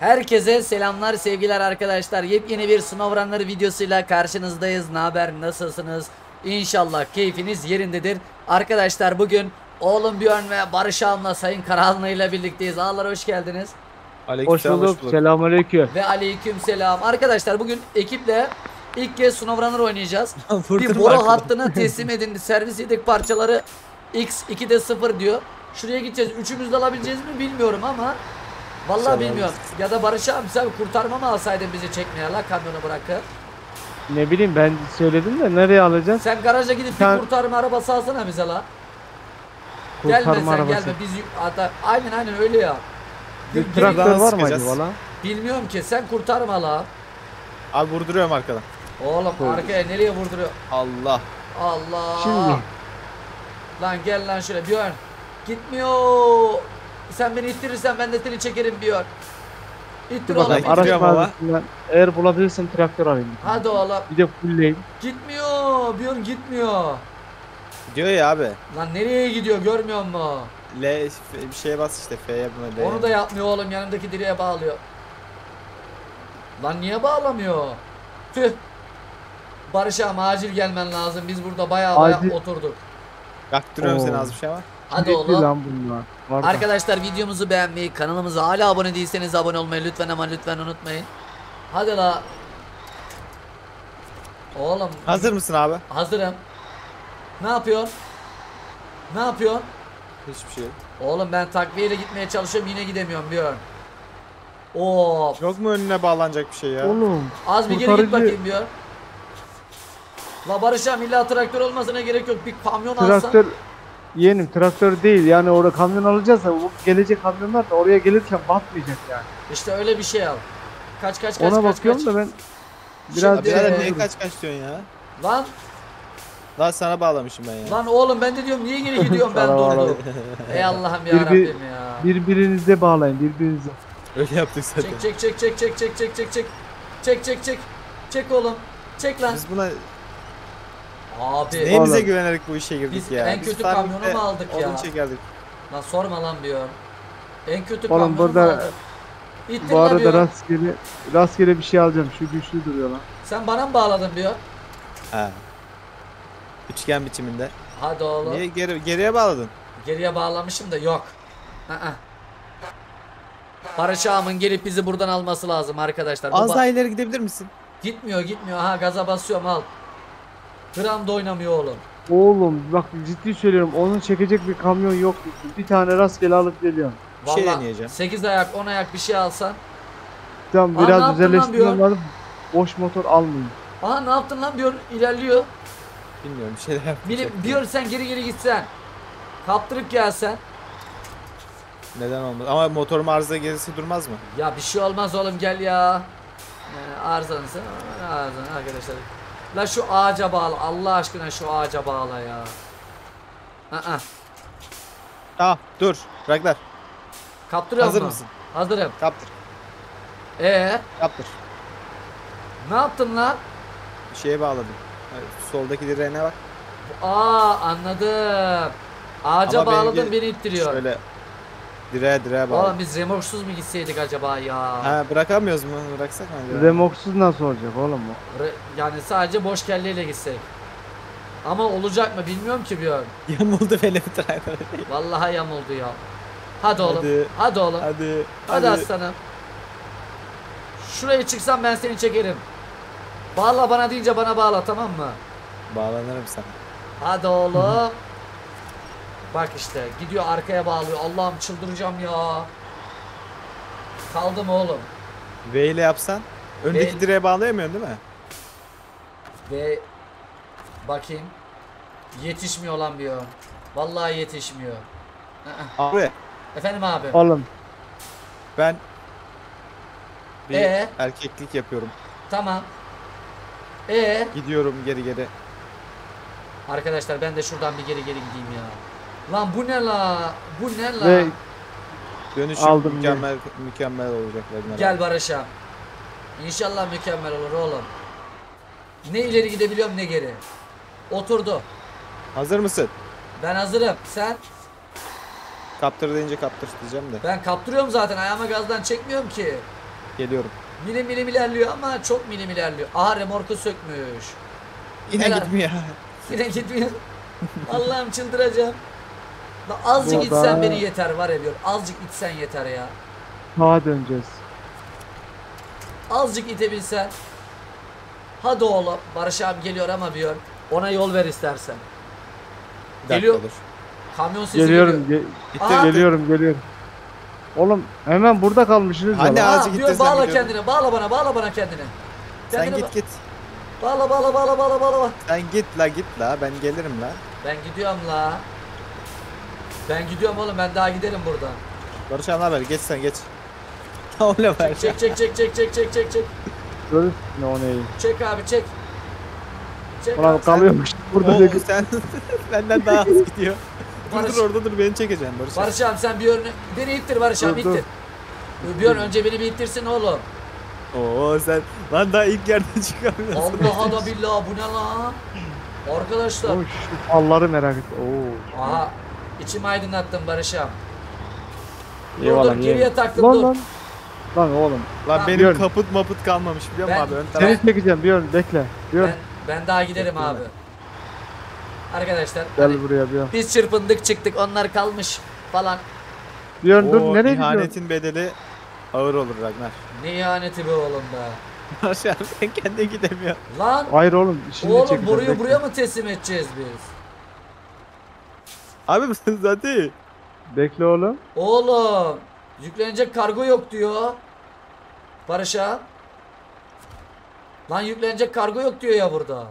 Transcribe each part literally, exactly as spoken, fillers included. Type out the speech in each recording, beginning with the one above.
Herkese selamlar, sevgiler arkadaşlar. Yepyeni bir SnowRunner videosuyla karşınızdayız. Ne haber, nasılsınız? İnşallah keyfiniz yerindedir. Arkadaşlar bugün oğlum Björn ve Barış Ağam'la Sayın Karahanlı ile birlikteyiz. Ağalar hoş geldiniz. Hoş bulduk. Selamünaleyküm. Ve aleyküm selam. Arkadaşlar bugün ekiple ilk kez SnowRunner oynayacağız. Bir boru hattını teslim edildi. Servis yedek parçaları X ikide sıfır diyor. Şuraya gideceğiz. Üçümüz de alabileceğiz mi bilmiyorum ama vallahi Selam. bilmiyorum. Ya da Barış abi sen kurtarma mı alsaydın bizi çekmeye la kamyonu bırakıp. Ne bileyim ben söyledim de nereye alacağız? Sen garaja gidip Sen... bir kurtarma arabası alsana bize la. Kurtarma gelme sen arabası. gelme biz hatta aynen aynen öyle ya. Bir Gel- traktör var mı sıkacağız. acaba lan? Bilmiyorum ki sen kurtarma la. Abi vurduruyorum arkadan. Oğlum Koy. arkaya nereye vurduruyor? Allah. Allah. Şimdi. Lan gel lan şöyle Björn. Gitmiyor. Sen beni ittirirsen ben de seni çekerim Björn. İttir Dur oğlum. bakalım ittir. araç gidiyorum ama. mağazasından eğer bulabilirsen traktör alayım. Hadi oğlum. Bir de fullleyim. Gitmiyor. Björn gitmiyor. Diyor ya abi. Lan nereye gidiyor görmüyor musun? L F- bir şeye bas işte F'ye buna L'ye. Onu da yapmıyor oğlum, yanındaki direğe bağlıyor. Lan niye bağlamıyor? Tüh. Barış ağam acil gelmen lazım. Biz burada bayağı bayağı Acil. oturduk. Yaktırıyorum Oo. seni az bir şey var. Hadi Kilitli oğlum. lan bunlar. Var da. Arkadaşlar videomuzu beğenmeyi, kanalımıza hala abone değilseniz abone olmayı lütfen ama lütfen unutmayın. Hadi la. Oğlum. Hazır mısın abi? Hazırım. Ne yapıyorsun? Ne yapıyorsun? Hiçbir şey. Oğlum ben takviyeyle gitmeye çalışıyorum, yine gidemiyorum Björn. Oo. Yok mu önüne bağlanacak bir şey ya? Oğlum. Az bir geri git kurtarıcı- bakayım Björn. La Barış ağam illa traktör olmasına gerek yok. Bir kamyon alsan. Traktör yeğenim traktör değil yani orada kamyon alacağız da bu gelecek kamyonlar da oraya gelirken batmayacak yani. İşte öyle bir şey al. Kaç kaç kaç Ona kaç bakıyorum kaç. da ben biraz Şimdi- Birader Ee, niye kaç kaç diyorsun ya? Lan Daha sana bağlamışım ben ya. lan oğlum ben de diyorum niye geri gidiyorum ben Sana durdum. bağladım. Ey Allah'ım ya Bir- bir- Rabbim ya. birbirinize bağlayın birbirinize. Öyle yaptık zaten. Çek çek çek çek çek çek çek çek çek. Çek çek çek. Çek oğlum. Çek lan. Biz buna Abi. neyimize Oğlum. güvenerek bu işe girdik Biz ya. en Biz kötü farming'de kamyonu mu aldık ya? Odun çekerdik. Lan sorma lan diyor. En kötü Oğlum kamyonu burada- mu aldık? İttir Bu lan arada diyor. rastgele rastgele bir şey alacağım. Şu güçlü duruyor lan. Sen bana mı bağladın diyor. Ha. Üçgen biçiminde. Hadi oğlum. Niye geri, geriye bağladın? Geriye bağlamışım da yok. Aa. Barış ağamın gelip bizi buradan alması lazım arkadaşlar. Bu Az ba- daha ileri gidebilir misin? Gitmiyor gitmiyor. Ha gaza basıyorum al. Gram da oynamıyor oğlum. Oğlum bak ciddi söylüyorum onun çekecek bir kamyon yok. Bir tane rastgele alıp geliyorum. Bir şey Vallahi deneyeceğim. sekiz ayak on ayak bir şey alsan. Tamam Aa, ne biraz yaptın lan düzelleştirmem Björn? lazım. Boş motor almayayım. Aha ne yaptın lan diyor, ilerliyor. Bilmiyorum bir şeyler yapacak. Bilim diyor sen geri geri gitsen. Kaptırıp gelsen. Neden olmaz? Ama motorum arıza gerisi durmaz mı? Ya bir şey olmaz oğlum gel ya. Yani arızanızı arızanı arkadaşlar. La şu ağaca bağla Allah aşkına, şu ağaca bağla ya. Aa. Tamam dur. Bıraklar. Kaptırıyor Hazır musun? mısın? Hazırım. Kaptır. Ee, Kaptır. ne yaptın lan? Bir şeye bağladım. Evet, soldaki direğine bak. Aa anladım. Ağaca Ama bağladın benimki beni ittiriyor. Şöyle direğe direğe bağladım. Oğlum biz remorksuz mu gitseydik acaba ya? Ha bırakamıyoruz mu? Bıraksak mı acaba? Remoksuz nasıl olacak oğlum bu? Re- yani sadece boş kelleyle gitsek. Ama olacak mı bilmiyorum ki Björn. Yamuldu benim traktör. Vallahi yamuldu ya. Hadi oğlum. Hadi, Hadi. oğlum. Hadi, Hadi. Hadi. aslanım. Şuraya çıksam ben seni çekerim. Bağla bana deyince bana bağla, tamam mı? Bağlanırım sana. Hadi oğlum. Bak işte gidiyor arkaya bağlıyor. Allah'ım çıldıracağım ya. Kaldım oğlum. V ile yapsan. Öndeki V- direğe bağlayamıyorsun değil mi? Ve bakayım. Yetişmiyor lan bir yön. Vallahi yetişmiyor. Aa. Abi Efendim abi. Oğlum ben bir Ee? erkeklik yapıyorum. Tamam. Ee, Gidiyorum geri geri. arkadaşlar ben de şuradan bir geri geri gideyim ya. Lan bu ne la? Bu ne la? ve Dönüşüm Aldım mükemmel mükemmel olacak. Ragnar Gel abi. Barış'a. İnşallah mükemmel olur oğlum. Ne ileri gidebiliyorum ne geri. Oturdu. Hazır mısın? Ben hazırım. Sen? Kaptır deyince kaptır diyeceğim de. Ben kaptırıyorum zaten. Ayağıma gazdan çekmiyorum ki. Geliyorum. Milim milim ilerliyor ama çok milim ilerliyor. Aha remorku sökmüş. Yine Helal. gitmiyor. Yine gitmiyor. Allah'ım çıldıracağım. Lan azıcık Burada- itsen beni yeter var ya diyor. Azıcık itsen yeter ya. Sağa döneceğiz. Azıcık itebilsen. Hadi oğlum. Barış abi geliyor ama diyor. Ona yol ver istersen. Bir dakika Geliyor. dur. Kamyon sesi Geliyorum, geliyor. ge- Gitti, Aha. gitti. geliyorum, geliyorum. Oğlum hemen burada kalmışsınız Anne, ya. lan. azıcık Aa, diyor ittirsen bağla gidiyorum. kendine. Bağla bana. Bağla bana kendine. Sen Kendine git ba- git. Bağla bağla bağla bağla bağla. bağla. Sen git la git la ben gelirim la. Ben gidiyorum la. Ben gidiyorum oğlum. Ben daha giderim buradan. Barış abi ne haber? Geç sen geç. Öyle var. Çek çek çek çek çek çek çek çek. Dur. Ne o neyi? Çek abi çek. Çek Ulan abi. kalıyormuş. Burada Oo, da sen benden daha hızlı gidiyor. Dur Barış- dur orada dur beni çekeceksin Barış. abi. Barış abi sen bir yönünü beni ittir Barış abi Dur, dur. ittir. Bir yön önce beni bir ittirsin oğlum. Oo sen lan daha ilk yerden çıkamıyorsun. Allah da billah bu ne lan? Arkadaşlar. Oy, şu falları merak et. Oo. Aha. İçimi aydınlattım Barış abi. Dur Eyvallah. dur geriye yeğenim. taktım Lan dur. lan. Lan oğlum. Lan Ha, benim biliyorum. kaput maput kalmamış biliyor musun Ben- abi? Ön ben- taraf. Seni çekeceğim bir ön bekle. Bir ön. Ben, ben daha giderim abi. Arkadaşlar Gel hani buraya bir ön. biz çırpındık çıktık onlar kalmış falan. Bir ön dur Oo, nereye gidiyorsun? ihanetin bedeli ağır olur Ragnar. Ne ihaneti be oğlum be. Barış abi sen kendin gidemiyor. Lan Hayır oğlum şimdi oğlum çekeceğim. burayı bekle. buraya mı teslim edeceğiz biz? Abi bu zaten. Bekle oğlum. Oğlum yüklenecek kargo yok diyor. Barış'a. Lan yüklenecek kargo yok diyor ya burada.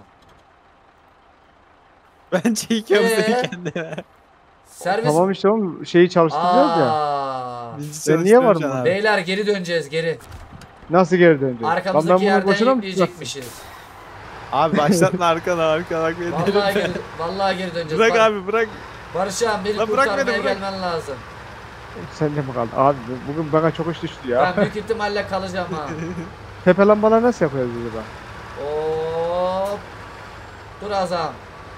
Ben çekiyorum Ee? seni kendime. Servis. Tamam işte oğlum şeyi çalıştıracağız ya. Aa. Birinci Ben niye çalıştırıyorum varım şu an burada? abi. Beyler geri döneceğiz geri. Nasıl geri döneceğiz? Lan ben Arkamızdaki bunu yerden boşuna mı yükleyecekmişiz. Abi başlatma arkana arkana bak beni. Vallahi geri, vallahi geri döneceğiz. Bırak Bar- abi bırak. Barış abi beni Lan bırak kurtarmaya beni, bırak. gelmen lazım. Sen de mi kaldın? Abi bugün bana çok iş düştü ya. Ben büyük ihtimalle kalacağım ha. Tepe lambaları nasıl yapıyoruz acaba? Hop. Dur Azam.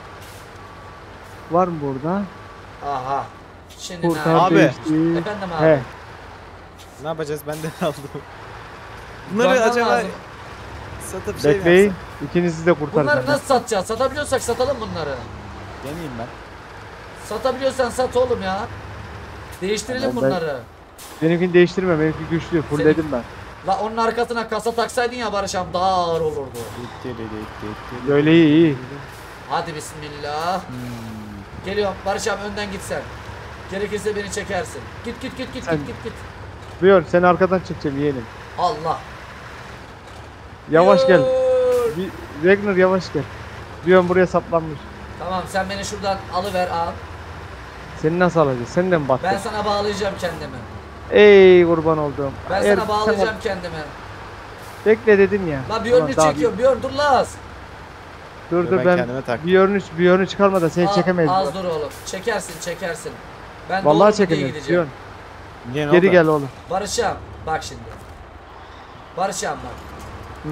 Var mı burada? Aha. Şimdi Kurtar ne? Abi. değişti. Efendim abi. He. Ne yapacağız ben de aldım. Bunları Kullanman acaba lazım. satıp şey mi Bekleyin. yapsam? İkinizi de kurtaracağım. Bunları nasıl satacağız? Satabiliyorsak satalım bunları. Deneyeyim ben. Satabiliyorsan sat oğlum ya. Değiştirelim Ama ben- bunları. Benimkini değiştirme. Benimki güçlü. Fullledim ben. La onun arkasına kasa taksaydın ya Barış abi daha ağır olurdu. İtti, itti, itti, itti. Böyle iyi iyi. Hadi bismillah. Hmm. Geliyorum Barış abi önden git sen. Gerekirse beni çekersin. Git git git git Sen- git git git. Buyur seni arkadan çekeceğim yeğenim. Allah. Yavaş gel. Yürü. Bir- Ragnar yavaş gel. Diyorum buraya saplanmış. Tamam sen beni şuradan alıver al. Seni nasıl alacağız? Sen de mi battın? Ben sana bağlayacağım kendimi. Ey kurban olduğum. Ben Eğer sana sen- bağlayacağım kendimi. Bekle dedim ya. La bir Tamam, yönünü daha çekiyorum. Bir yön dur las. bir- Dur Dur, dur ben ben, kendime taktım. bir yönünü bir yönünü çıkarmadan seni Az- çekemeyiz. Az dur oğlum. Çekersin çekersin. Ben Vallahi doğru mu diye çekemeyiz. gideceğim. Yön. Niye ne Geri oldu? gel oğlum. Barış'ım bak şimdi. Barış'ım bak. Hı.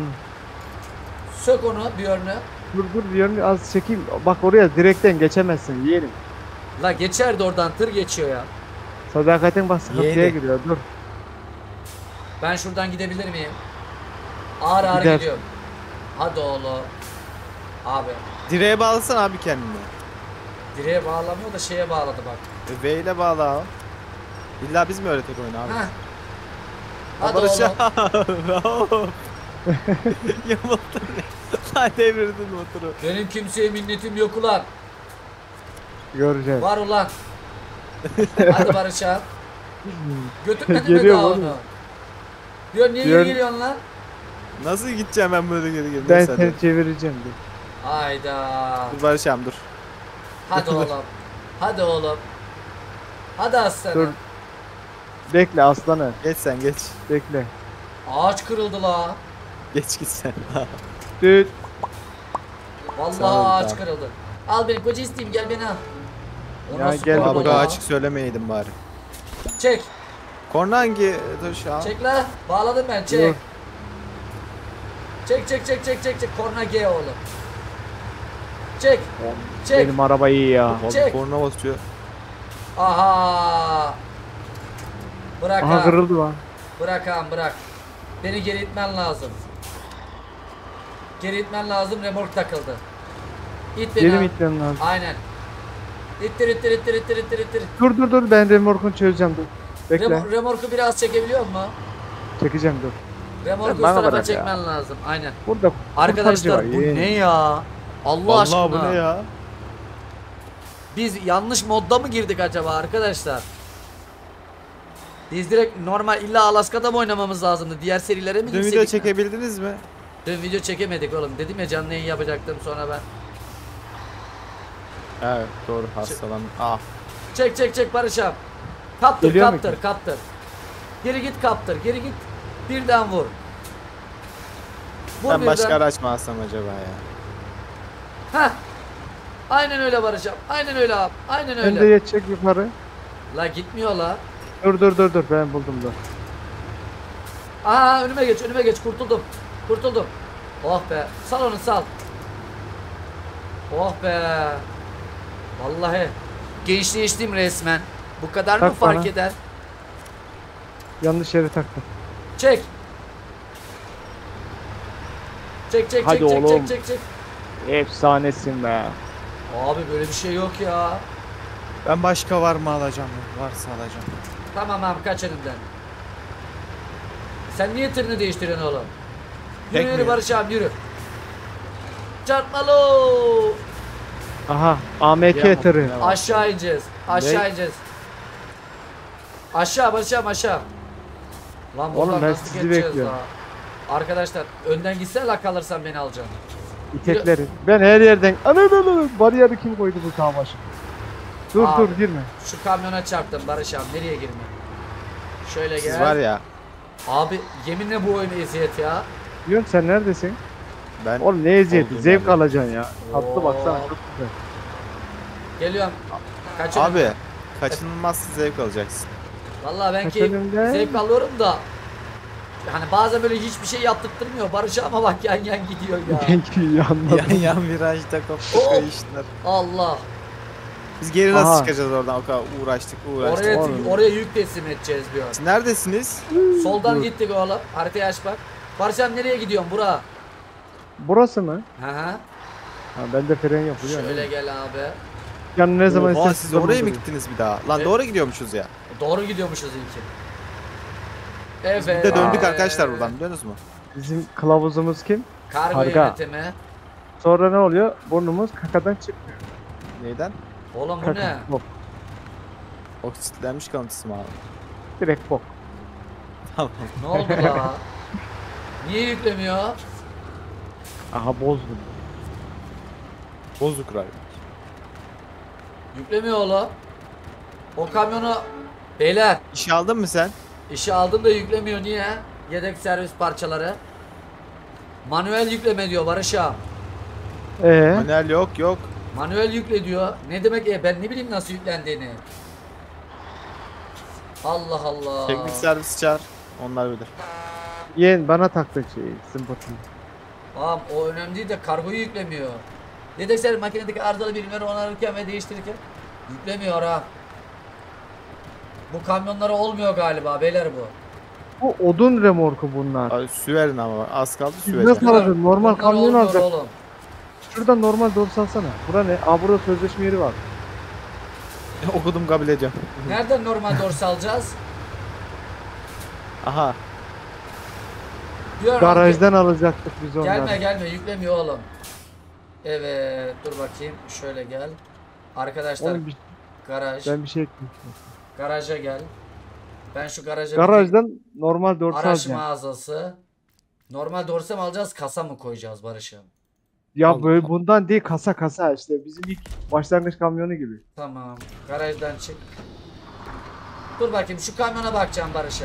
Sök onu bir yönünü. Dur dur bir yönünü az çekeyim. Bak oraya direkten geçemezsin yeğenim. La geçerdi oradan tır geçiyor ya. Sadakatin bak sıkıntıya Yeğenim. giriyor. Dur. Ben şuradan gidebilir miyim? Ağır ağır Gider. gidiyorum. Hadi oğlum. Abi Direğe bağlasana abi kendini. direğe bağlamıyor da şeye bağladı bak. E, V ile bağla abi. İlla biz mi öğretek oyunu abi? Heh. Hadi Barış oğlum. Ya motor ne? Lan devirdin motoru. Benim kimseye minnetim yok ulan. Göreceğiz. Var ulan. Hadi Barış abi. Götürmedin mi Geliyor daha oğlum. onu? Diyor niye Diyor- geri geliyorsun lan? Nasıl gideceğim ben böyle geri geri? Ben Neyse, seni hadi. çevireceğim. Dur. Hayda. Dur Barış abi dur. Hadi oğlum. Hadi oğlum. Hadi aslanım. Dur. Bekle aslanı. Geç sen geç. Bekle. Ağaç kırıldı la. Geç git sen. Düt. Vallahi Sağ ol, ağaç sağ ol. kırıldı. Al beni koca isteyeyim gel beni al. O Ya nasıl gel korna Abi baba daha ya? açık söylemeyeydim bari. Çek. Korna hangi? Dur şu an. Çek la. Bağladım ben çek. Dur. Çek çek çek çek çek çek. Korna G oğlum. Çek. Çek. Benim araba iyi ya. Abi Çek. korna basıyor. Aha. Bırak Aha ha. kırıldı lan. Bırak ha bırak. Beni geri itmen lazım. Geri itmen lazım, remork takıldı. İt beni Geri mi abi. itmem lazım? Aynen. İttir ittir ittir ittir ittir ittir. Dur dur dur ben remorkunu çözeceğim dur. Bekle. Remo- remorku biraz çekebiliyor musun? Çekeceğim dur. Remorku üst Bana tarafa bırak ya. çekmen lazım. Aynen. Burada Arkadaşlar kurtarıcı bu var, ne yeğenim. ya? Allah Vallahi aşkına. bu ne ya? Biz yanlış modda mı girdik acaba arkadaşlar? Biz direkt normal illa Alaska'da mı oynamamız lazımdı? Diğer serilere mi Dün gitseydik? video mi? çekebildiniz mi? Dün video çekemedik oğlum. Dedim ya canlı yayın yapacaktım sonra ben. Evet doğru hastalandım. Ah. Çek çek çek Barış abi. Kaptır Geliyor mu kaptır ki? kaptır. Geri git kaptır geri git. Birden vur. Vur Ben birden. başka araç mı alsam acaba ya? Heh. Aynen öyle Barış abi. Aynen öyle abi. Aynen Ben de öyle. yetecek yukarı. La gitmiyor la. Dur dur dur dur ben buldum dur. Aa önüme geç önüme geç kurtuldum. Kurtuldum. Oh be. Sal onu sal. Oh be. Vallahi gençleştim resmen. Bu kadar mı Tak fark bana. eder? Yanlış yere taktım. Çek. Çek çek Hadi çek çek oğlum. çek çek çek. Efsanesin be. Abi böyle bir şey yok ya. Ben başka var mı alacağım? Varsa alacağım. Tamam abi kaç önümden. Sen niye tırını değiştiriyorsun oğlum? Yürü Tek yürü mi? Barış abi yürü. Çarpmalı. Aha A M K Yağmur, tırı. ne var? Aşağı ineceğiz. Aşağı Ne? ineceğiz. Aşağı Barış abi aşağı. Lan Oğlum, buradan ben nasıl sizi geçeceğiz bekliyorum. daha? Arkadaşlar önden gitsen la kalırsan beni alacaksın. İtekleri. Ben her yerden. Ana ana ana. Bariyeri kim koydu bu tağ başı? Dur Abi. dur girme. Şu kamyona çarptım Barış abi nereye girme? Şöyle Siz gel. var ya. Abi yeminle bu oyun eziyet ya. Diyorum sen neredesin? Ben Oğlum ne eziyeti? Olduğum Zevk yerde. alacaksın ya. Tatlı Oo. baksana çok güzel. Geliyorum. Kaç abi önümden? kaçınılmaz zevk alacaksın. Vallahi ben Kaç keyif, önümden? zevk alıyorum da. Hani bazen böyle hiçbir şey yaptırtmırmıyor Barış ama bak yan yan gidiyor ya. Peki anladım. yan yan virajda koptuk Oh. kayışlar. Allah. Biz geri nasıl Aha. çıkacağız oradan? O kadar uğraştık uğraştık. Oraya oğlum. oraya yük teslim edeceğiz diyor. Siz neredesiniz? Soldan Dur. gittik oğlum. Haritayı aç bak. Barış abi nereye gidiyorsun bura? Burası mı? Hı hı. Ha, bende fren yok biliyor Şöyle musun? gel abi. Yani ne zaman Oha, istersen siz oraya mı durduruyor. gittiniz bir daha? Lan Evet. doğru gidiyormuşuz ya. Doğru gidiyormuşuz ilki. Biz Evet. bir de döndük arkadaşlar buradan biliyor musunuz mu? Bizim kılavuzumuz kim? Kargo Karga. yönetimi. Sonra ne oluyor? Burnumuz kakadan çıkmıyor. Neyden? Oğlum bu Kaka. ne? Bok. Oksitlenmiş kalıntısı mı abi? Direkt bok. Tamam. Ne oldu la? Niye yüklemiyor? Aha bozdum. Bozuk radyo. Yüklemiyor oğlum. O kamyonu beyler İşe aldın mı sen? işe aldım da yüklemiyor niye? Yedek servis parçaları. Manuel yükleme diyor Barış abi. Ee, Manuel yok yok. Manuel yükle diyor. Ne demek e ben ne bileyim nasıl yüklendiğini. Allah Allah. Teknik servis çağır. Onlar bilir. yeğen bana taktı şeyi, zımbırtıyı. Tamam o önemli değil de kargoyu yüklemiyor. Yedek servis makinedeki arızalı birimleri onarırken ve değiştirirken yüklemiyor ha. Bu kamyonlara olmuyor galiba beyler bu. Bu odun remorku bunlar. Abi süverin ama az kaldı Biz süvereceğim. nasıl alacağız? Normal Bunlar kamyon olmuyor alacak. oğlum. Şuradan normal doğru salsana. Bura ne? Aa burada sözleşme yeri var. Okudum kabul ediyorum. Nereden normal dorsa alacağız? Aha. Diyor, Garajdan alacaktık biz onları. Gelme gelme yüklemiyor oğlum. Evet dur bakayım şöyle gel. Arkadaşlar Oğlum bir, garaj. ben bir şey ekleyeyim. Garaja gel. Ben şu garaja Garajdan normal doğru araç salacağım. mağazası. Normal dorsa mı alacağız kasa mı koyacağız Barış'ım? Ya Allah böyle Allah. bundan değil kasa kasa işte bizim ilk başlangıç kamyonu gibi. Tamam. Garajdan çık. Dur bakayım şu kamyona bakacağım Barış'a.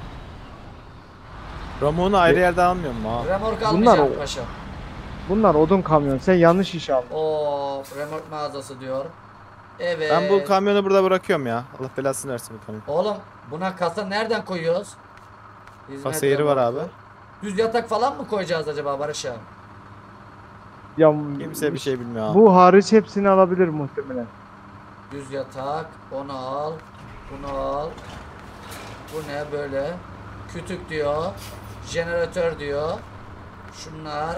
Ramon'u ayrı yerde almıyor mu abi? Remork Bunlar almayacağım o- paşam. Bunlar odun kamyon. Sen yanlış iş aldın. Oo remork mağazası diyor. Evet. Ben bu kamyonu burada bırakıyorum ya. Allah belasını versin bu kamyon. Oğlum buna kasa nereden koyuyoruz? Hizmet Kasa yeri var remorku. abi. Düz yatak falan mı koyacağız acaba Barış'a? Ya Kimse bir şey bilmiyor abi. bu hariç hepsini alabilir muhtemelen. Düz yatak, onu al, bunu al. Bu ne böyle? Kütük diyor. jeneratör diyor. Şunlar.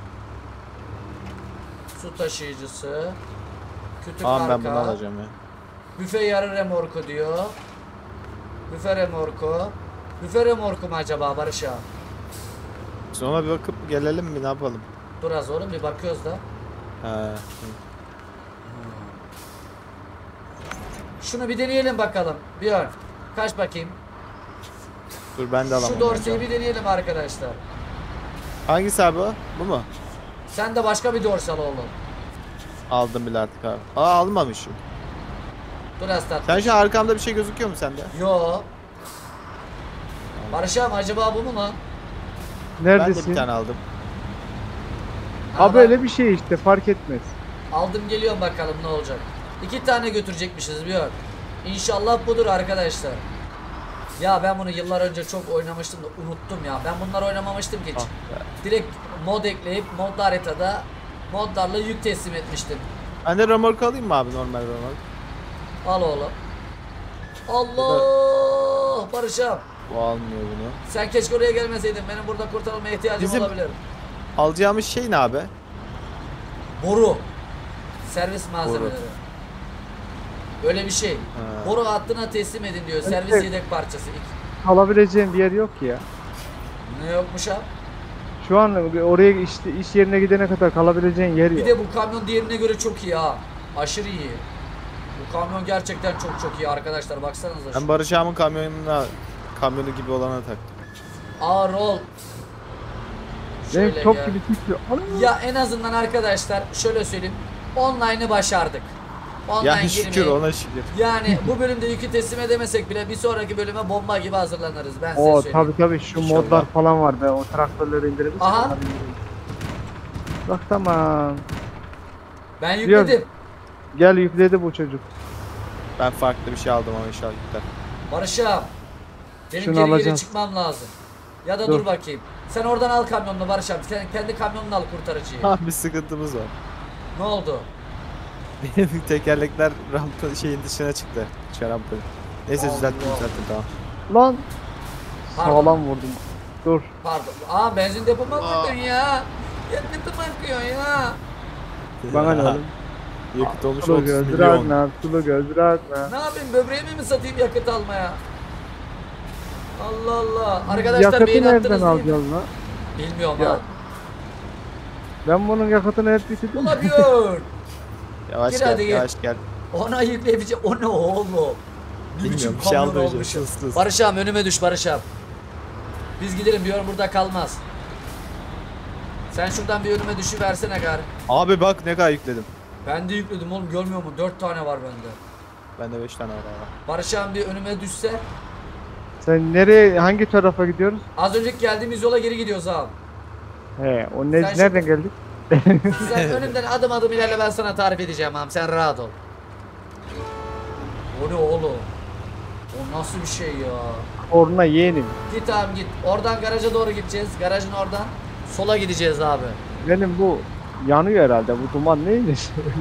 Su taşıyıcısı. Kütük Tamam ben bunu arka. alacağım ya. Büfe yarı remorku diyor. Büfe remorku. Büfe remorku mu acaba Barış ağa? Sonra bir bakıp gelelim mi ne yapalım? Dur az oğlum bir bakıyoruz da. Ha. Şunu bir deneyelim bakalım. Bir ön. Kaç bakayım. Dur ben de alamam. Şu dorseyi bir deneyelim arkadaşlar. Hangisi abi o? Bu mu? Sen de başka bir dorsal oğlum. Aldım bile artık abi. Aa almamışım. Dur az tatlı. Sen şu an arkamda bir şey gözüküyor mu sende? Yo. Barış abi acaba bu mu lan? Ben de Neredesin? bir tane aldım. Ha böyle bir şey işte, fark etmez. Aldım geliyorum bakalım ne olacak. İki tane götürecekmişiz bir ön. İnşallah budur arkadaşlar. Ya ben bunu yıllar önce çok oynamıştım da unuttum ya. Ben bunları oynamamıştım ki hiç. Direkt mod ekleyip modlu haritada modlarla yük teslim etmiştim. Ben de remork alayım mı abi, normal remork? Al oğlum. Allah Barış'ım. Bu almıyor bunu. Sen keşke oraya gelmeseydin. Benim burada kurtarılmaya ihtiyacım Bizim- olabilir. Alacağımız şey ne abi? Boru. Servis malzemeleri. Öyle bir şey. Ha. Boru hattına teslim edin diyor. Evet. Servis yedek parçası. Kalabileceğim bir yer yok ki ya. Ne yokmuş ha? Şu an oraya işte iş yerine gidene kadar kalabileceğin yer Bir yok. de bu kamyon diğerine göre çok iyi ha. Aşırı iyi. Bu kamyon gerçekten çok çok iyi arkadaşlar. Baksanıza Ben şu. Barış Ağam'ın kamyonuna, kamyonu gibi olana taktım. Ağır ol. Benim Şöyle çok gel. gibi titriyor. Ana! Ya en azından arkadaşlar şöyle söyleyeyim. Online'ı başardık. Online Yani şükür, girmeyi- ona şükür. Yani bu bölümde yükü teslim edemesek bile bir sonraki bölüme bomba gibi hazırlanırız. Ben size O söyleyeyim. tabi tabi şu İnşallah. modlar falan var be, o traktörleri indirebiliriz. Aha. Bak tamam. Ben yükledim. Gel, yükledi bu çocuk. Ben farklı bir şey aldım ama inşallah yükler. Barış'ım. Benim Şunu geri geri alacağım. çıkmam lazım. Ya da dur, Dur. bakayım. Sen oradan al kamyonunu Barış'ım. Sen kendi kamyonunu al kurtarıcıyı. Ha bir sıkıntımız var. Ne oldu? Benim tekerlekler rampa şeyin dışına çıktı. Şu rampa. Neyse Allah. düzelttim düzelttim tamam. Lan Pardon. sağlam vurdum. Dur. Pardon. Aa benzin depoma koydun ya. Yakıtım akıyor ya. Bana ne oğlum? Yakıt olmuş Sulu otuz göz milyon. bırakma, sulu göz bırakma. Ne yapayım böbreğimi mi satayım yakıt almaya? Allah Allah. Arkadaşlar Yakıtı beğeni nereden attınız değil mi? alacağız lan? Bilmiyorum Ya. ha. Ben bunun yakıtını hep bitirdim. Olabiliyor. Yavaş Gir gel hadi, gir. yavaş gel. Ona yükleyebileceğim. O ne oğlum? Bir Bilmiyorum, biçim bir şey kamyon almayacağım. olmuşum. Sus, sus. Barış ağam önüme düş Barış ağam. Biz gidelim bir yer burada kalmaz. Sen şuradan bir önüme düşüversene gar. Abi bak ne kadar yükledim. Ben de yükledim oğlum görmüyor musun? Dört tane var bende. Bende beş tane var abi. Barış ağam bir önüme düşse. Sen nereye, hangi tarafa gidiyoruz? Az önceki geldiğimiz yola geri gidiyoruz ağam. He, o ne, Sen şu- nereden geldik? Sen önümden adım adım ilerle ben sana tarif edeceğim ağam. Sen rahat ol. O ne oğlum? O nasıl bir şey ya? Oruna yeğenim. Git abi git. Oradan garaja doğru gideceğiz. Garajın oradan sola gideceğiz abi. Benim bu yanıyor herhalde. Bu duman neymiş?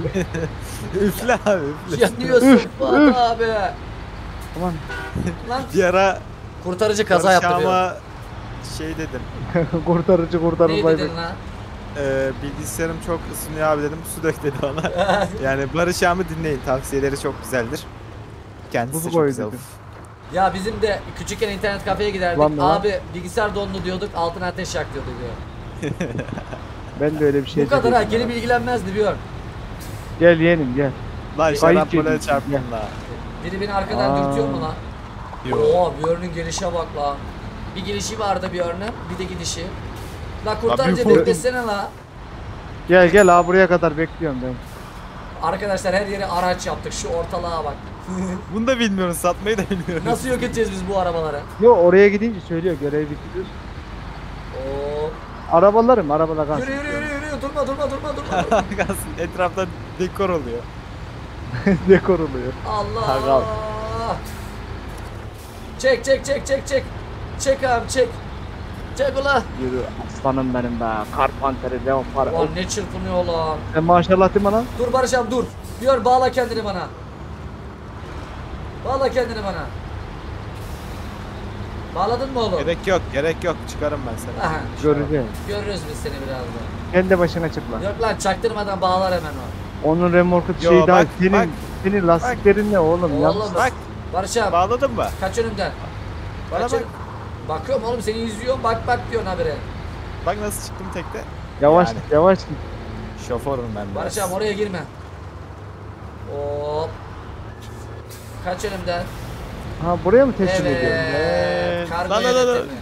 Üfle abi üfle. Yanıyorsun Üf, Fuat üf. abi. Aman Lan Bir ara kurtarıcı kaza Barış yaptı diyor. Ağam'a şey dedim. kurtarıcı Ne kurtarıcı. dedin lan? E, bilgisayarım çok ısınıyor abi dedim. Su dök dedi bana. Yani Barış Ağam'ı dinleyin. Tavsiyeleri çok güzeldir. Kendisi Buzu de çok koy güzel. dedim. Ya bizim de küçükken internet kafeye giderdik. Lan ne lan? Abi bilgisayar dondu diyorduk. Altına ateş yak diyordu diyor. Ben de öyle bir şey Bu kadar ha. dedim Gelip ya. ilgilenmezdi diyor. Gel yeğenim gel. Lan Ayıp şarap böyle ediyorsun çarptın ya. la. Biri beni arkadan Aa. dürtüyor mu lan? Yok. Oo Björn'ün gelişe bak lan. Bir gelişi vardı Björn'ün. Bir de gidişi. La kurtarıcı Abi, beklesene la. Gel gel ha, buraya kadar bekliyorum ben. Arkadaşlar her yere araç yaptık. Şu ortalığa bak. Bunu da bilmiyoruz. Satmayı da bilmiyoruz. Nasıl yok edeceğiz biz bu arabaları? Yo, oraya gidince söylüyor, görevi bitiriyor. Oo. Arabalarım arabada kalsın. Yürü yürü yürü yürü. Durma durma durma durma. Kalsın, etrafta dekor oluyor. Dekor oluyor. Allah. Hagal. Çek çek çek çek çek. Çek abi çek. Çek ula. Yürü aslanım benim be. Kar panteri, leopar. Ulan ne çırpınıyor lan. Sen maşallah değil mi lan? Dur Barış abi dur. Diyor bağla kendini bana. Bağla kendini bana. Bağladın mı oğlum? Gerek yok, gerek yok. Çıkarım ben seni. Aha. Göreceğim. Görürüz biz seni birazdan. Kendi başına çık lan. Yok lan çaktırmadan bağlar hemen o. Onun remorku Yo, şey daha bak, senin bak. senin lastiklerin ne oğlum? Oğlum Yalnız- Bak, Barış abi bağladın mı? kaç önümden. Bana Kaç bak. önüm- Bakıyorum oğlum seni izliyorum bak bak diyorsun habire. Bak nasıl çıktım tekte. Yavaş Yani. git yavaş git. Şoförüm ben biraz. Barış abi oraya girme. Hop. Kaç önümden. Ha buraya mı teslim ediyorsun? Evet. Evet. Kargo Lan, lan, lan, lan. yönetimi.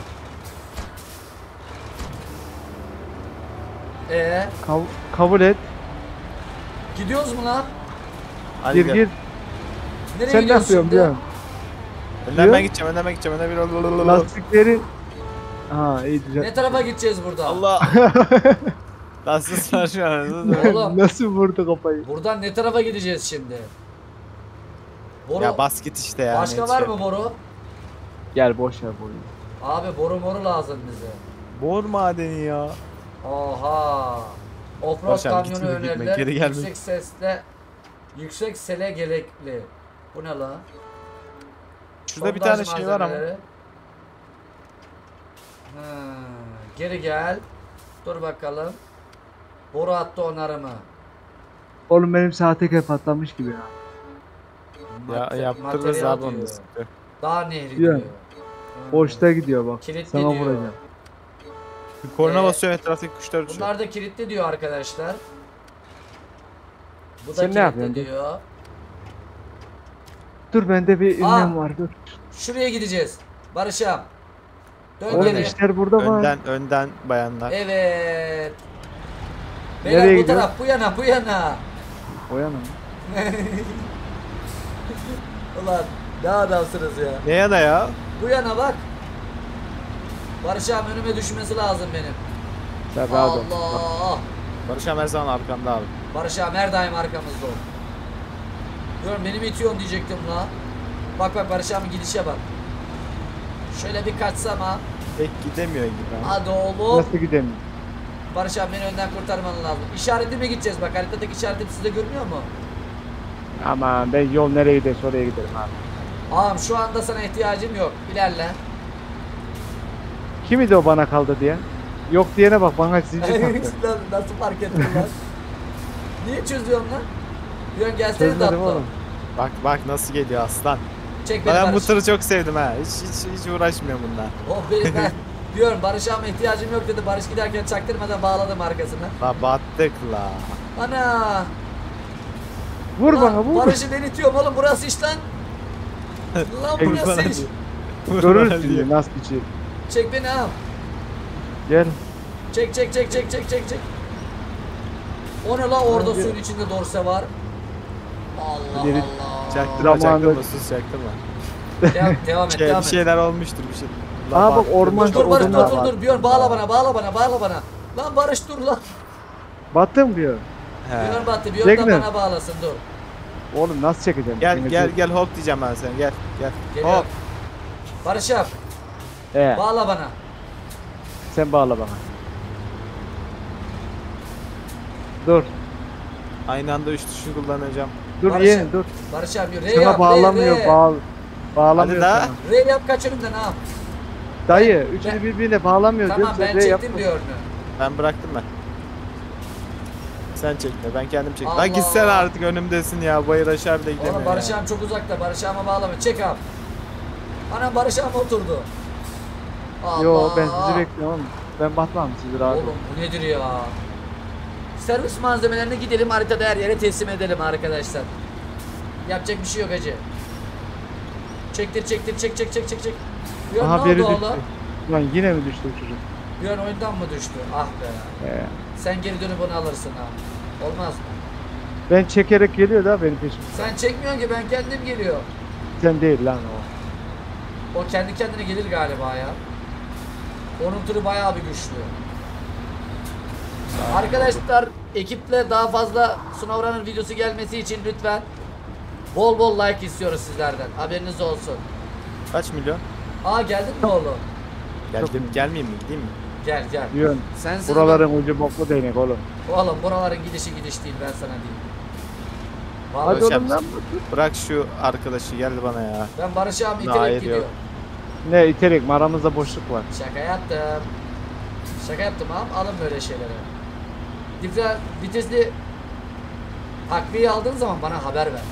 Ee, Kav- kabul et. gidiyoruz mu lan? Hadi Gir gel. gir. Nereye Sen ne gidiyoruz yapıyorsun şimdi? biliyorum. Önden Diyor. ben gideceğim, önden ben gideceğim, önden bir Lastiklerin. Ha iyi güzel. Ne tarafa gideceğiz burada? Allah. Lastik var şu an. Oğlum. Nasıl vurdu kafayı? Buradan ne tarafa gideceğiz şimdi? Boru. Ya bas git işte ya. Başka ne var şey- mı boru? Gel boş ver boyu. Abi boru moru lazım bize. Bor madeni ya. Oha. Offroad Barış abi, kamyonu gitme, gitme, öneriler. geri gelme. Yüksek sesle yüksek sele gerekli. Bu ne la? Şurada bir Sondaj tane şey var ama. malzemeleri. Ha, geri gel. Dur bakalım. Boru hattı onarımı. Oğlum benim sağ teker patlamış gibi ya. Ya Mate- yaptırırız materyal abi onu diyor. da sıkıntı yok. Dağ nehri Diyor. diyor. Ha. Boşta gidiyor bak. Kilitli Sana diyor. vuracağım. Bir korna Ee, basıyor etraftaki kuşlar uçuyor. Bunlar da kilitli diyor arkadaşlar. Bu da Sen ne kilitli yapıyorsun? diyor. Dur bende bir Aa. ünlem var dur. Şuraya gideceğiz. Barış'ım. Dön Oğlum geri. işler burada var. Önden önden bayanlar. Evet. Nereye Beyler bu gidiyor? taraf bu yana bu yana. O yana. Ulan ne adamsınız ya. Ne yana ya? Bu yana bak. Barış abi önüme düşmesi lazım benim. Sen rahat ol. Bak, Allah. Barış Amer zaman arkamda abi. Barış abi her daim arkamızda ol. Diyorum beni mi itiyorsun diyecektim la. Bak bak Barış abi gidişe bak. Şöyle bir kaçsam ha. Pek gidemiyor gibi. ha. Hadi oğlum. Nasıl gidemiyor? Barış abi beni önden kurtarman lazım. İşaretli mi gideceğiz bak haritadaki işaretim sizde görünüyor mu? Aman ben yol nereye giderse oraya giderim abi. Ağam şu anda sana ihtiyacım yok. İlerle. Kim idi o bana kaldı diye? Yok diyene bak bana zincir taktı. Lan nasıl fark ettin lan? Niye çözüyorsun lan? Diyorsun gelsene Çözmedim tatlı. oğlum. Bak bak nasıl geliyor aslan. Çek beni Ben bu Barış. tırı çok sevdim ha. Hiç hiç, hiç uğraşmıyorum bunlar. Oh benim ben diyorum Barış ama ihtiyacım yok dedi. Barış giderken çaktırmadan bağladım arkasına. La battık la. Ana. Vur Lan, bana vur. Barış'ı ben itiyorum oğlum burası iş lan. Lan Çek burası bana iş. diyor. Vur bana Görürsün diyor. diye nasıl içi. Çek beni ağam. Gel. Çek çek çek çek çek çek çek. O ne la orada Hadi. suyun içinde dorse var. Allah İleri- Allah. Çaktırma Zamanında- çaktırma sus çaktırma. Devam, devam et Şey, devam bir et. şeyler olmuştur bir şey. La Aa, bak, battık. orman- Dur dur Barış dur Odunlar dur var. dur. Björn bağla bana bağla bana bağla bana. Lan Barış dur lan. Battın diyor. Björn He. battı. Björn da Çekme. bana bağlasın dur. Oğlum nasıl çekeceğim? Gel Seni gel çek- gel hop diyeceğim ben sana gel gel. Geliyorum. Hop. Barış yap. He, Bağla bana. sen bağla bana. Dur. Aynı anda üç tuşu kullanacağım. Dur Barış yeğenim yap. dur. Barış yap. Re Sana yap. bağlamıyor. Re, re. Bağ bağlamıyor Hadi sana. daha. Re yap kaç önümden ağam. Dayı Ben- üçünü birbirine bağlamıyor. Tamam diyorum, ben sen de çektim yapma. Björn'ü. Ben bıraktım ben. Sen çekme ben kendim çektim. Allah. Lan gitsene artık önümdesin ya bayır aşağı bile gidemiyor Oğlum Barış ya. ağam çok uzakta. Barış ağama bağlama. Çek ağam. Anam Barış ağam oturdu. Allah. Yo ben sizi bekliyorum oğlum. Ben batmam sizi rahat olun. Oğlum bu nedir ya? Servis malzemelerini gidelim haritada her yere teslim edelim arkadaşlar. Yapacak bir şey yok hacı. Çektir çektir çek çek çek çek çek. Björn Aha ne biri oldu düştü. oğlum? Lan yine mi düştü o çocuk? Björn oyundan mı düştü? Ah be. He. Sen geri dönüp onu alırsın ha. Olmaz mı? Ben çekerek geliyor da benim peşimde. Sen çekmiyorsun ki ben kendim geliyor. Sen değil lan o. O kendi kendine gelir galiba ya. Onun turu bayağı bir güçlü. Arkadaşlar ekiple daha fazla Snowrunner videosu gelmesi için lütfen bol bol like istiyoruz sizlerden. Haberiniz olsun. Kaç milyon? Aa geldin mi oğlum? Geldim gelmeyeyim mi gideyim mi? Gel gel. Yön. Sensiz Buraların ucu boklu değnek oğlum. ben- Oğlum buraların gidişi gidiş değil ben sana diyeyim. Vallahi Hadi Barış oğlum abi, lan. Bırak şu arkadaşı geldi bana ya. ben Barış abi Hayır, iterek yok. gidiyorum. Ne iterek mi? Aramızda boşluk var. Şaka yaptım. Şaka yaptım abi. Alın böyle şeyleri. Different vitesli takviye aldığın zaman bana haber ver.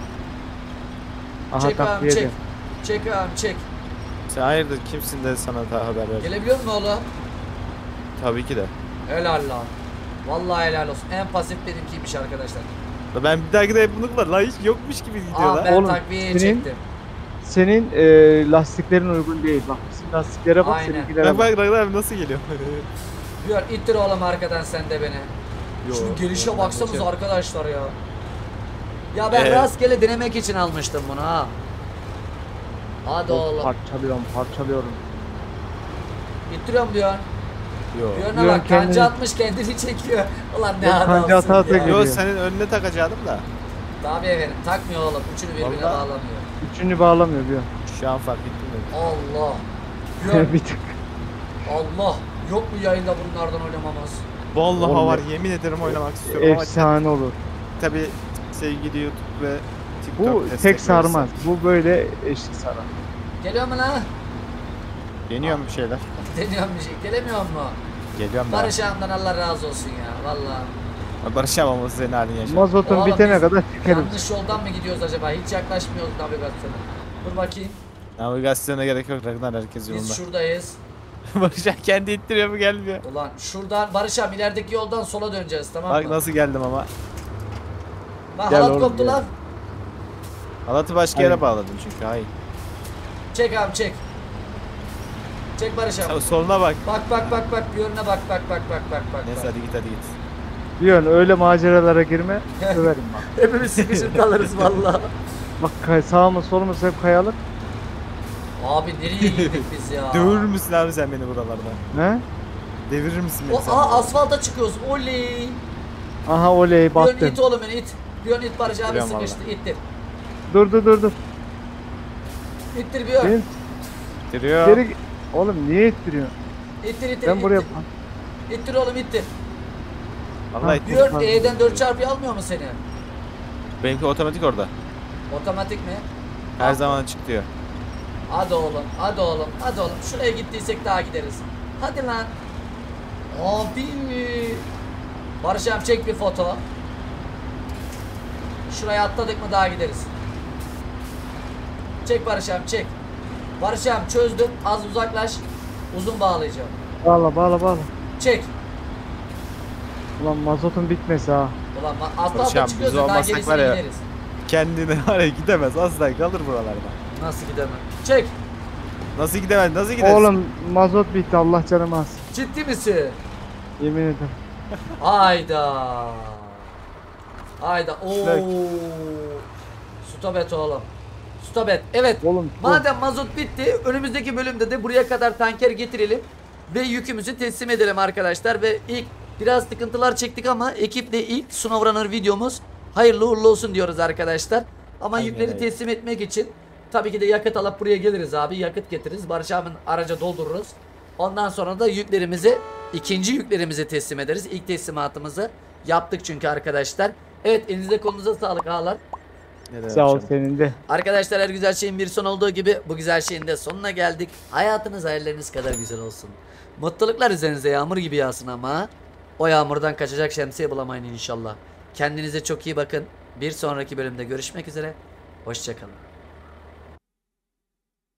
Aha Çek abi takviye çek. de. Çek abi çek. Sen hayırdır kimsin de sana da haber ver. Gelebiliyor musun oğlum? Tabii ki de. Helal lan. Vallahi helal olsun. En pasif benimkiymiş arkadaşlar. La ben bir dahaki de hep bunu kullan. La hiç yokmuş gibi gidiyor Aa lan. ben Oğlum, takviyeye senin- çektim. Senin e, lastiklerin uygun değil. Bak bizim lastiklere bak, Aynen. seninkilere Bak bak. bak bak nasıl geliyor. Diyor ittir oğlum arkadan sen de beni. Yo, Şu gelişe yo, baksanıza ben arkadaşlar ya. Ya ben Ee? rastgele denemek için almıştım bunu ha. Hadi Of, oğlum. parçalıyorum, parçalıyorum. İttiriyorum diyor. Yo. Diyor'una Diyor bak kendini- kanca atmış kendini çekiyor. Ulan ne Yok, kanca adamsın ata ata ya. geliyor. Yo senin önüne takacaktım da. Tabii efendim takmıyor oğlum. Üçünü birbirine Vallahi. bağlamıyor. Üçünü bağlamıyor diyor. Şu an fark ettim de. Allah. Diyor. Bir tık. Allah. Yok mu yayında bunlardan oynamamız? Vallahi Oğlum var ya. yemin ederim oynamak istiyorum ama Efsane olur. tabi sevgili YouTube ve TikTok Bu destek tek verirse. sarmaz. Bu böyle eşit sarar. Geliyor mu lan? Deniyorum bir şeyler. Deniyorum bir şey. Gelemiyor mu? Geliyorum ben. Barış ağamdan Allah razı olsun ya. Vallahi. Barışamam o senin halin yaşa. Mazotun Oğlum bitene biz kadar çıkarız. Yanlış yoldan mı gidiyoruz acaba? Hiç yaklaşmıyoruz navigasyona. Dur bakayım. Navigasyona gerek yok Ragnar herkes Biz yolunda. şuradayız. Barış abi kendi ittiriyor mu gelmiyor. Ulan şuradan Barış abi ilerideki yoldan sola döneceğiz tamam Bak mı? nasıl geldim ama. Lan Gel halat oğlum, koptu gel. lan. Halatı başka Hayır. yere bağladım çünkü hayır. Çek abi çek. Çek Barış abi. Sen soluna bak. Bak bak bak bak bir yönüne bak bak bak bak bak bak. Neyse bak. hadi git hadi git. Diyorsun öyle maceralara girme. Söverim bak. Hepimiz sıkışıp kalırız valla. Bak kay- sağımız solumuz hep kayalık. Abi nereye gittik biz ya? Devirir misin abi sen beni buralarda? Ne? Devirir misin beni O, sen? aa asfalta çıkıyoruz. Oley. Aha oley Bir yön battım. it oğlum beni it. Bir yön it Barış abi Biliyorum sıkıştı. İttir. Dur dur dur dur. İttir bir yön. Benim İttiriyor. geri... Oğlum niye ittiriyorsun? İttir ittir. Ben buraya... ittir. İttir oğlum ittir. Allah Ha. Bir ittiriyor. yön E'den dört çarpıyı almıyor mu seni? Benimki otomatik orada. Otomatik mi? Her zaman açık diyor. Hadi oğlum, hadi oğlum, hadi oğlum. Şuraya gittiysek daha gideriz. Hadi lan. Abi. Barış abi çek bir foto. Şuraya atladık mı daha gideriz. Çek Barış abi çek. Barış abi çözdüm. Az uzaklaş. Uzun bağlayacağım. Bağla bağla bağla. Çek. Ulan mazotun bitmesi ha. Ulan ma- Barış asfalta abi, çıkıyoruz biz da daha olmasak gerisine var ya. gideriz. Kendine oraya gidemez. Asla kalır buralarda. Nasıl gidemem? Çek. Nasıl gidemez? Nasıl gider? Oğlum mazot bitti Allah canımı alsın. Ciddi misin? Yemin ederim. Hayda. Hayda. Oo. Şuraya- Stop et oğlum. Stop et. Evet. Oğlum Madem mazot bitti, önümüzdeki bölümde de buraya kadar tanker getirelim ve yükümüzü teslim edelim arkadaşlar. Ve ilk biraz sıkıntılar çektik ama ekiple ilk SnowRunner videomuz hayırlı uğurlu olsun diyoruz arkadaşlar. Ama Aynen yükleri öyle. teslim etmek için tabii ki de yakıt alıp buraya geliriz abi. Yakıt getiririz. Barış abinin araca doldururuz. Ondan sonra da yüklerimizi, ikinci yüklerimizi teslim ederiz. İlk teslimatımızı yaptık çünkü arkadaşlar. Evet, elinize kolunuza sağlık ağalar. Ne demek sağ ol canım? senin de. Arkadaşlar her güzel şeyin bir son olduğu gibi bu güzel şeyin de sonuna geldik. Hayatınız hayalleriniz kadar güzel olsun. Mutluluklar üzerinize yağmur gibi yağsın ama o yağmurdan kaçacak şemsiye bulamayın inşallah. Kendinize çok iyi bakın. Bir sonraki bölümde görüşmek üzere. Hoşçakalın.